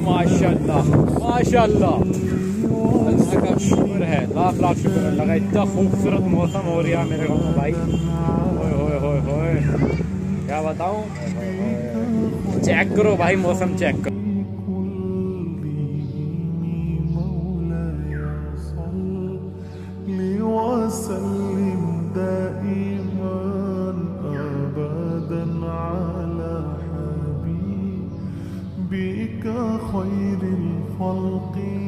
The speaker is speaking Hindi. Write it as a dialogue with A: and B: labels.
A: माशाल्लाह माशाल्लाह, अल्लाह का शुक्र है, लाख लाख शुक्र अल्लाह का। इतना खूबसूरत मौसम हो रहा है मेरे गाँव में भाई, होए होए होए, क्या बताऊँ। चेक करो भाई, मौसम चेक करो।
B: खैरिल खल्क़ि